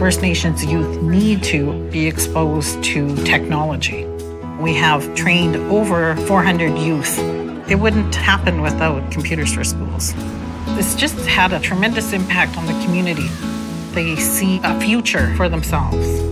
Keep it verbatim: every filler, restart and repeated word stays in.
First Nations youth need to be exposed to technology. We have trained over four hundred youth. It wouldn't happen without Computers for Schools. It's just had a tremendous impact on the community. They see a future for themselves.